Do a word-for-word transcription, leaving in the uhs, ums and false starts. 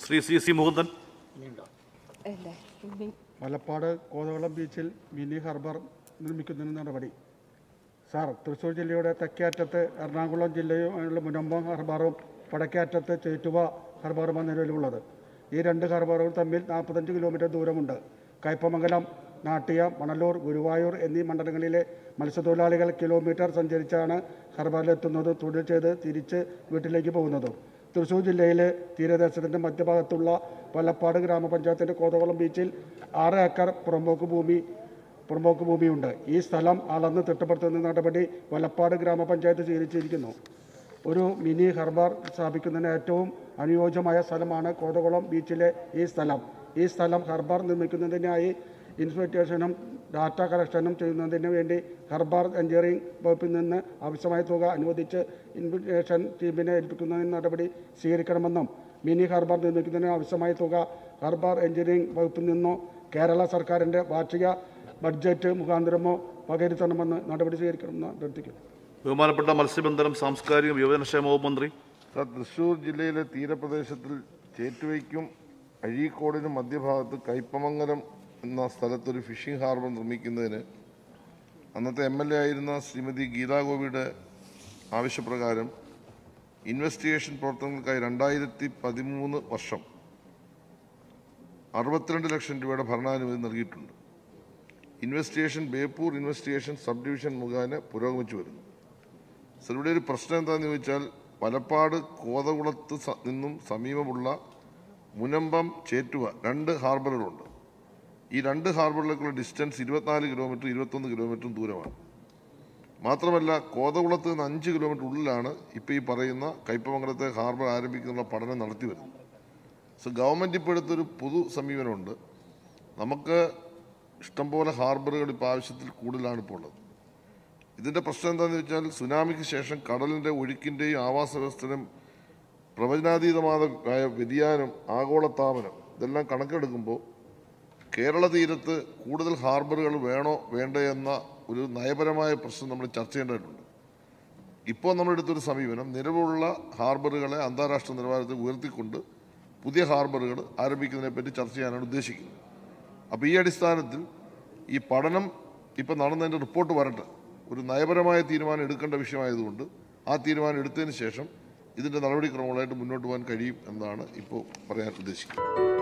Shri C C Mukundan. Malappad Kothakulam ബീച്ചിൽ mini harbour നിർമ്മിക്കുന്നതിന് നടപടി. സാർ, തൃശ്ശൂർ ജില്ലയുടെ തെക്കേയറ്റത്ത് എറണാകുളം ജില്ലയുള്ള മുനമ്പം ഹാർബറും വടക്കേയറ്റത്ത് ചേറ്റുവ ഹാർബറുമാണ് നിലവിലുള്ളത്. ഈ രണ്ട് ഹാർബറുകൾ തമ്മിൽ നാൽപ്പത്തഞ്ച് കിലോമീറ്റർ ദൂരമുണ്ട്. കയ്പമംഗലം, നാട്ടിയ, മണലൂർ, ഗുരുവായൂർ എന്നീ മണ്ഡലങ്ങളിലെ മത്സ്യത്തൊഴിലാളികൾ കിലോമീറ്റർ സഞ്ചരിച്ചാണ് ഹാർബറിലെത്തുന്നത്, തൊഴിൽ ചെയ്ത് തിരിച്ച് വീട്ടിലേക്ക് പോകുന്നത്. തൃശ്ശൂർ ജില്ലയിലെ തീരദേശത്തിൻ്റെ മധ്യഭാഗത്തുള്ള വല്ലപ്പാട് ഗ്രാമപഞ്ചായത്തിൻ്റെ കോതകുളം ബീച്ചിൽ ആറ് ഏക്കർ പുറമ്പോക്ക് ഭൂമി പുറമ്പോക്ക് ഭൂമിയുണ്ട്. ഈ സ്ഥലം അളന്ന് തിട്ടപ്പെടുത്തുന്ന നടപടി വല്ലപ്പാട് ഗ്രാമപഞ്ചായത്ത് സ്വീകരിച്ചിരിക്കുന്നു. ഒരു മിനി ഹാർബർ സ്ഥാപിക്കുന്നതിന് ഏറ്റവും അനുയോജ്യമായ സ്ഥലമാണ് കോതകുളം ബീച്ചിലെ ഈ സ്ഥലം. ഈ സ്ഥലം ഹാർബർ നിർമ്മിക്കുന്നതിനായി ഇൻസ്പെക്ടേഷനും ഡാറ്റ കളക്ഷനും ചെയ്യുന്നതിന് വേണ്ടി ഹാർബർ എഞ്ചിനീയറിംഗ് വകുപ്പിൽ നിന്ന് ആവശ്യമായ തുക അനുവദിച്ച് ഇൻസ്പെക്ടേഷൻ ടീമിനെ ഏൽപ്പിക്കുന്നതിന് നടപടി സ്വീകരിക്കണമെന്നും മിനി ഹാർബർ നിർമ്മിക്കുന്നതിന് ആവശ്യമായ തുക ഹാർബർ എഞ്ചിനീയറിംഗ് വകുപ്പിൽ നിന്നോ കേരള സർക്കാരിൻ്റെ വാർഷിക ബഡ്ജറ്റ് മുഖാന്തരമോ വകയിരുത്തണമെന്ന് നടപടി സ്വീകരിക്കണമെന്ന് അഭ്യർത്ഥിക്കുന്നു. ബഹുമാനപ്പെട്ട മത്സ്യബന്ധനം, സാംസ്കാരിക യുവജനക്ഷേമ വകുപ്പ് മന്ത്രി. സർ, തൃശ്ശൂർ ജില്ലയിലെ തീരപ്രദേശത്തിൽ ചേറ്റുവയ്ക്കും അഴീക്കോടിനും മധ്യഭാഗത്ത് കയ്പമംഗലം എന്ന സ്ഥലത്തൊരു ഫിഷിംഗ് ഹാർബർ നിർമ്മിക്കുന്നതിന് അന്നത്തെ എം എൽ എ ആയിരുന്ന ശ്രീമതി ഗീതാഗോപിയുടെ ആവശ്യപ്രകാരം ഇൻവെസ്റ്റിഗേഷൻ പ്രവർത്തനങ്ങൾക്കായി രണ്ടായിരത്തി പതിമൂന്ന് വർഷം അറുപത്തിരണ്ട് ലക്ഷം രൂപയുടെ ഭരണാനുമതി നൽകിയിട്ടുണ്ട്. Investigation Beypore investigation sub division മുഖേന പുരോഗമിച്ചു വരുന്നു. സർ, ഇവിടെ ഒരു പ്രശ്നം എന്താണെന്ന് ചോദിച്ചാൽ വലപ്പാട് കോതകുളത്ത് നിന്നും സമീപമുള്ള മുനമ്പം, ചേറ്റുവ രണ്ട് ഹാർബറുകളുണ്ട്. ഈ രണ്ട് ഹാർബറിലേക്കുള്ള ഡിസ്റ്റൻസ് ഇരുപത്തിനാല് കിലോമീറ്റർ ഇരുപത്തൊന്ന് കിലോമീറ്ററും ദൂരമാണ്. മാത്രമല്ല, കോതകുളത്ത് നിന്ന് അഞ്ച് കിലോമീറ്റർ ഉള്ളിലാണ് ഇപ്പോൾ ഈ പറയുന്ന കയ്പമംഗലത്തെ ഹാർബർ ആരംഭിക്കുന്ന പഠനം നടത്തി വരുന്നത്. സോ, ഗവൺമെൻറ് ഇപ്പോൾ എടുത്തൊരു പൊതു സമീപനമുണ്ട്. നമുക്ക് ഇഷ്ടംപോലെ ഹാർബറുകൾ ഇപ്പോൾ ആവശ്യത്തിൽ കൂടുതലാണ് ഇപ്പോൾ ഉള്ളത്. ഇതിൻ്റെ പ്രശ്നം എന്താണെന്ന് വെച്ചാൽ സുനാമിക്ക് ശേഷം കടലിൻ്റെ ഒഴുക്കിൻ്റെയും ആവാസ വ്യവസ്ഥയുടെയും പ്രവചനാതീതമായ വ്യതിയാനം, ആഗോളതാപനം ഇതെല്ലാം കണക്കെടുക്കുമ്പോൾ കേരള തീരത്ത് കൂടുതൽ ഹാർബറുകൾ വേണോ വേണ്ടേ എന്ന ഒരു നയപരമായ പ്രശ്നം നമ്മൾ ചർച്ച ചെയ്യേണ്ടതായിട്ടുണ്ട്. ഇപ്പോൾ നമ്മളെടുത്തൊരു സമീപനം നിലവിലുള്ള ഹാർബറുകളെ അന്താരാഷ്ട്ര നിലവാരത്തിൽ ഉയർത്തിക്കൊണ്ട് പുതിയ ഹാർബറുകൾ ആരംഭിക്കുന്നതിനെപ്പറ്റി ചർച്ച ചെയ്യാനാണ് ഉദ്ദേശിക്കുന്നത്. അപ്പോൾ ഈ അടിസ്ഥാനത്തിൽ ഈ പഠനം ഇപ്പം നടന്നതിൻ്റെ റിപ്പോർട്ട് വരട്ടെ. ഒരു നയപരമായ തീരുമാനം എടുക്കേണ്ട വിഷയമായതുകൊണ്ട് ആ തീരുമാനം എടുത്തതിന് ശേഷം ഇതിൻ്റെ നടപടിക്രമങ്ങളായിട്ട് മുന്നോട്ട് പോകാൻ കഴിയും എന്നാണ് ഇപ്പോൾ പറയാൻ ഉദ്ദേശിക്കുന്നത്.